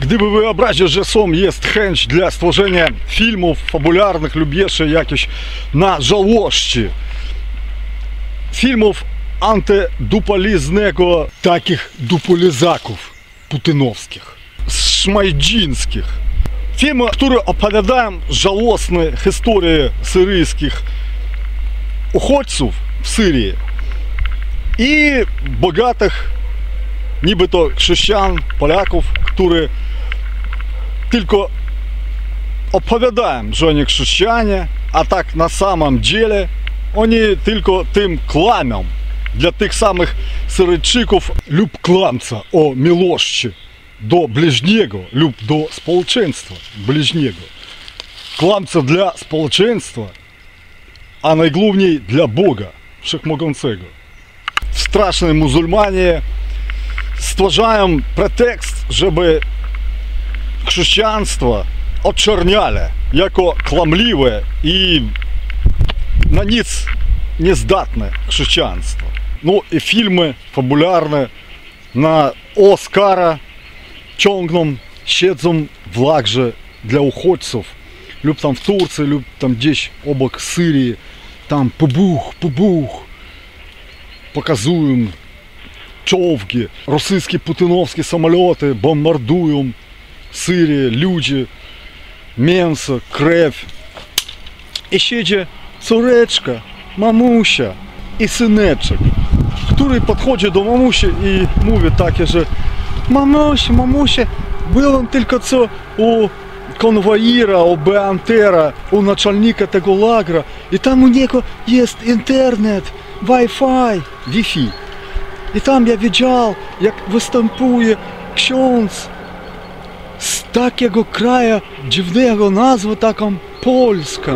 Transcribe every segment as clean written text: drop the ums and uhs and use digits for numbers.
Gdyby wyobrazić, że jest chęć dla stworzenia filmów fabularnych lub jeszcze jakichś na żałości, filmów antydupaliznego, takich dupolizaków putinowskich, szmajdzińskich. Filmy, które opowiadają żałosne historie syryjskich uchodźców w Syrii i bogatych niby to chrześcijan, Polaków, którzy tylko opowiadają, że oni chrześcijanie, a tak na samym dziele oni tylko tym kłamią dla tych samych Syryjczyków lub kłamca o miłości do bliźniego lub do społeczeństwa bliźniego. Kłamca dla społeczeństwa, a najgłówniej dla Boga Wszechmogącego. Straszne muzułmanie stwarzają pretekst, żeby chrześcijaństwo oczerniali jako kłamliwe i na nic niezdatne chrześcijaństwo. No i filmy fabularne na Oscara ciągną, siedzą w lagrze dla uchodźców lub tam w Turcji, lub tam gdzieś obok Syrii, tam pubuch, pokazują czołgi, rosyjskie putinowskie samoloty bombardują Syrię, ludzi, mięso, krew. I siedzi córeczka, mamusia i syneczek, który podchodzi do mamusi i mówi takie, że mamusia, byłem tylko co u konwoira, u beantera, u naczelnika tego lagra i tam u niego jest internet, Wi-Fi. I tam ja widział, jak występuje ksiądz z takiego kraju dziwnego, nazwę taką Polska.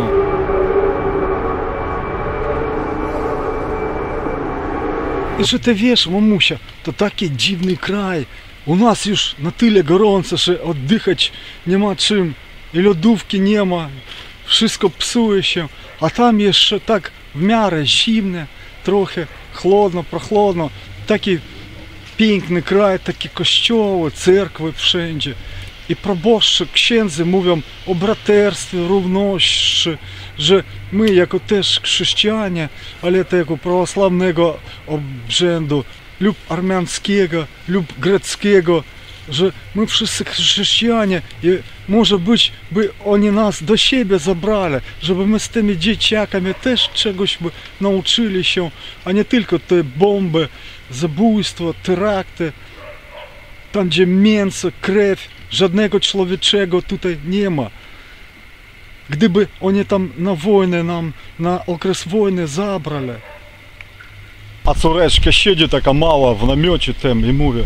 I że ty wiesz, mamusia, to taki dziwny kraj. U nas już na tyle gorąco, że oddychać nie ma czym. I lodówki nie ma. Wszystko psuje się. A tam jeszcze tak w miarę zimne, trochę chłodno, прохладно. Taki piękny kraj, takie kościoły, cerkwy wszędzie. I proboszcze, księdzy mówią o braterstwie, równości, że my jako też chrześcijanie, ale tego prawosławnego obrzędu, lub armiańskiego, lub greckiego, że my wszyscy chrześcijanie i może być, by oni nas do siebie zabrali, żeby my z tymi dzieciakami też czegoś by nauczyli się, a nie tylko te bomby, zabójstwa, terakty, tam gdzie mięso, krew, żadnego człowieczego tutaj nie ma. Gdyby oni tam na wojnę nam, na okres wojny zabrali. A córeczka siedzi taka mała w namiocie tym i mówi: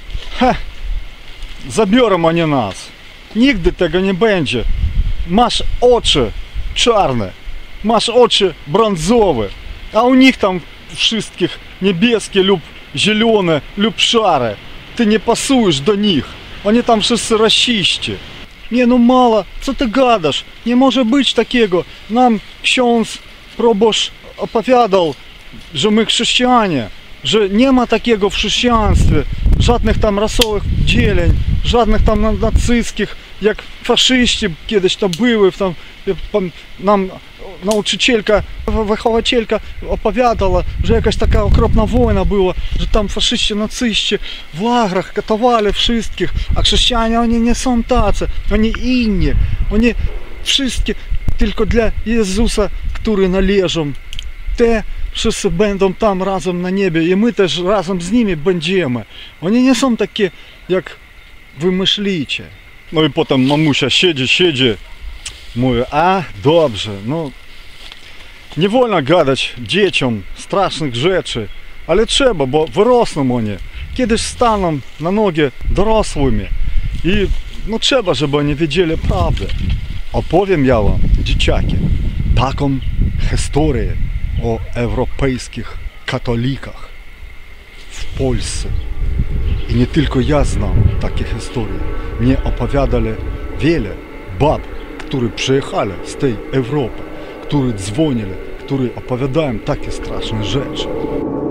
zabiorą oni nas. Nigdy tego nie będzie. Masz oczy czarne, masz oczy brązowe, a u nich tam wszystkich niebieskie lub zielone lub szare. Ty nie pasujesz do nich. Oni tam wszyscy rasiści. Nie no mała, co ty gadasz? Nie może być takiego. Nam ksiądz proboszcz opowiadał, że my chrześcijanie, że nie ma takiego w chrześcijaństwie, żadnych tam rasowych dzieleń, żadnych tam nacyjskich, jak faszyści kiedyś tam były, tam nam nauczycielka, wychowicielka opowiadała, że jakaś taka okropna wojna była, że tam faszyści, nacyści w lagrach katowali wszystkich, a chrześcijanie oni nie są tacy, oni inni, oni wszystkie tylko dla Jezusa, który należą. Te wszyscy będą tam razem na niebie i my też razem z nimi będziemy. Oni nie są takie, jak wy myślicie. No i potem mamusia siedzi, mówi: a dobrze, no nie wolno gadać dzieciom strasznych rzeczy, ale trzeba, bo wyrosną oni, kiedyś staną na nogi dorosłymi i no trzeba, żeby oni wiedzieli prawdę. Opowiem ja wam, dzieciaki, taką historię o europejskich katolikach w Polsce. I nie tylko ja znam takie historie. Mnie opowiadali wiele bab, które przyjechali z tej Europy, które dzwonili, które opowiadają takie straszne rzeczy.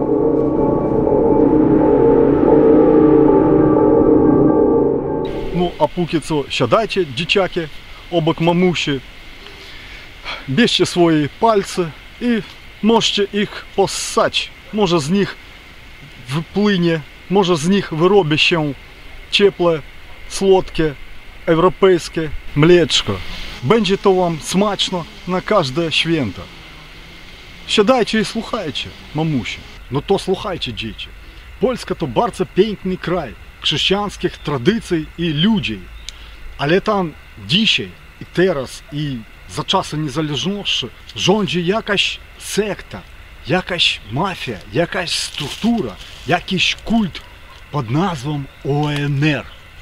No a póki co siadajcie, dzieciaki, obok mamusi, bierzcie swoje palce i możecie ich possać. Może z nich wypłynie, może z nich wyrobi się ciepłe, słodkie, europejskie mleczko. Będzie to wam smaczno na każde święta. Siadajcie i słuchajcie, mamusi. No to słuchajcie, dzieci. Polska to bardzo piękny kraj chrześcijańskich tradycji i ludzi. Ale tam dzisiaj i teraz i za czasy niezależności rządzi jakaś sekta, jakaś mafia, jakaś struktura, jakiś kult pod nazwą ONR.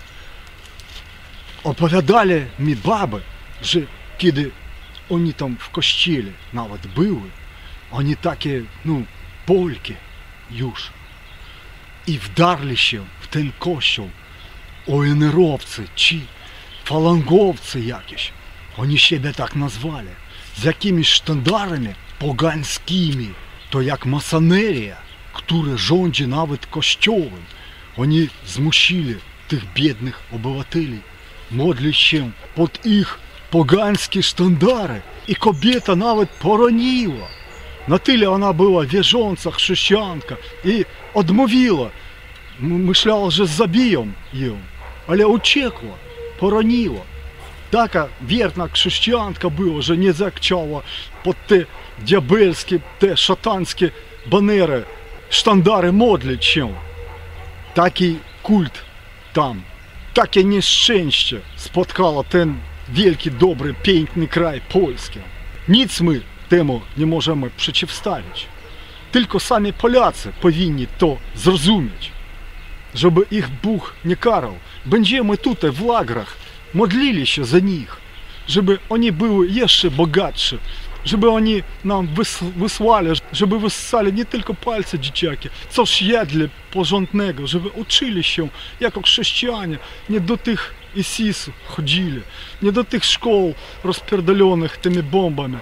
Opowiadali mi baby, że kiedy oni tam w kościele nawet były, oni takie, Polki już. I wdarli się w ten kościół ONR-owcy czy falangowcy jakieś. Oni siebie tak nazwali. Z jakimiś sztandarami pogańskimi. To jak masoneria, która rządzi nawet kościołem. Oni zmusili tych biednych obywateli modlić się pod ich pogańskie sztandary. I kobieta nawet poroniła. Na tyle ona była wierząca chrześcijanka i odmówiła. Myślała, że zabiją ją, ale uciekła, poroniła. Taka wierna chrześcijanka była, że nie zachciała pod te diabelskie, te szatańskie banery, sztandary modlić się. Taki kult tam, takie nieszczęście spotkało ten wielki, dobry, piękny kraj Polski. Nic my temu nie możemy przeciwstawić. Tylko sami Polacy powinni to zrozumieć, żeby ich Bóg nie karał. Będziemy tutaj w lagrach modlili się za nich, żeby oni były jeszcze bogatsi, żeby oni nam wysłali, żeby wyssali nie tylko palce dzieciaki, coś jedli porządnego, żeby uczyli się jako chrześcijanie, nie do tych ISIS chodzili, nie do tych szkół rozpierdolonych tymi bombami.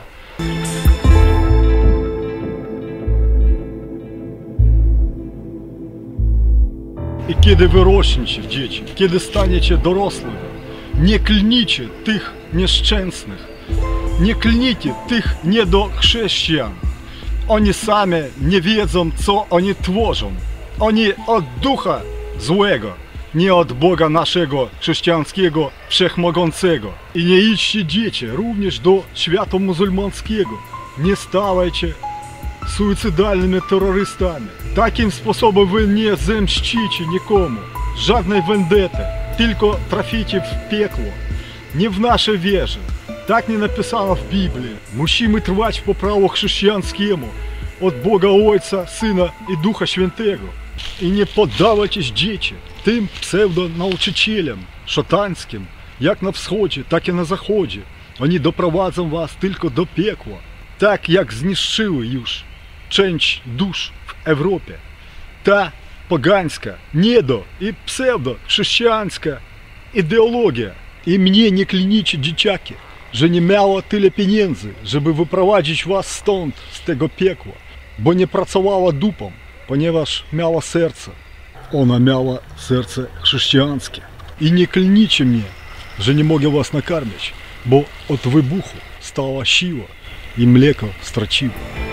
I kiedy wyrośniecie, dzieci, kiedy staniecie dorosłymi, nie klnijcie tych nieszczęsnych, nie klnijcie tych niedochrześcijan. Oni sami nie wiedzą, co oni tworzą. Oni od ducha złego, nie od Boga naszego chrześcijańskiego, wszechmogącego. I nie idźcie, dzieci, również do świata muzułmańskiego. Nie stawajcie suicydalnymi terrorystami. Takim sposobem wy nie zemścicie nikomu. Żadnej vendety. Tylko traficie w piekło. Nie w naszej wierze. Tak nie napisano w Biblii. Musimy trwać po prawu chrześcijańskiemu. Od Boga Ojca, Syna i Ducha Świętego. I nie poddawajcie dzieci tym pseudonauczycielom szatańskim, jak na wschodzie, tak i na zachodzie. Oni doprowadzą was tylko do piekła. Tak jak zniszczyły już część dusz w Europie. Ta pogańska, niedo i pseudo-chrześcijańska ideologia. I mnie nie klinicie, dzieciaki, że nie miała tyle pieniędzy, żeby wyprowadzić was stąd, z tego piekła. Bo nie pracowała dupą, ponieważ miała serce. Ona miała serce chrześcijańskie. I nie klnicie mnie, że nie mogę was nakarmić, bo od wybuchu stała siła i mleko straciło.